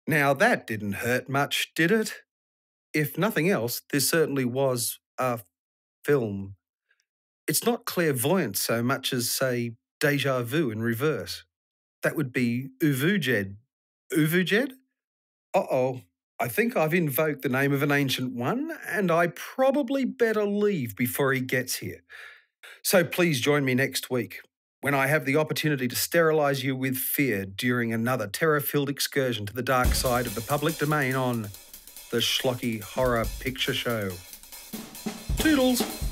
Now that didn't hurt much, did it? If nothing else, this certainly was a film. It's not clairvoyant so much as, say, deja vu in reverse. That would be Uvujed. Uvujed? Uh-oh. I think I've invoked the name of an ancient one, and I probably better leave before he gets here. So please join me next week when I have the opportunity to sterilise you with fear during another terror-filled excursion to the dark side of the public domain on the Schlocky Horror Picture Show. Toodles!